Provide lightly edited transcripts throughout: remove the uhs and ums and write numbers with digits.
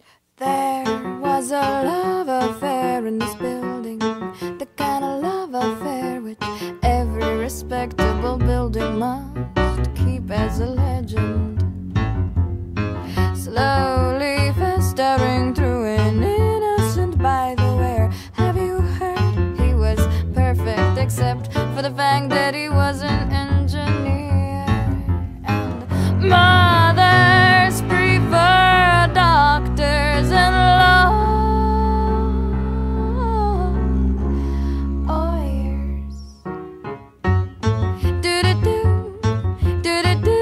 There was a love affair in this building, the kind of love affair which every respectable building must keep as a legend. Slowly festering through an innocent by the way. Have you heard? He was perfect except for the fact that he was an engineer. And mothers prefer doctors and lawyers. Do-do-do, do-do-do,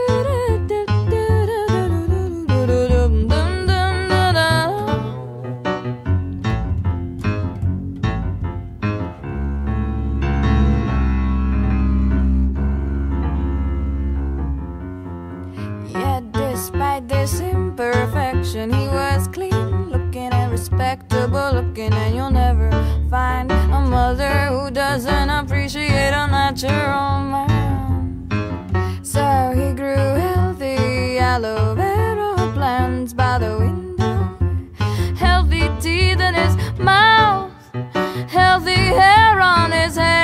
yet despite this imperfection, he was clean looking and respectable looking, and you'll never find a mother who doesn't appreciate a natural man. So he grew healthy aloe vera plants by the window, healthy teeth in his mouth, healthy hair on his head.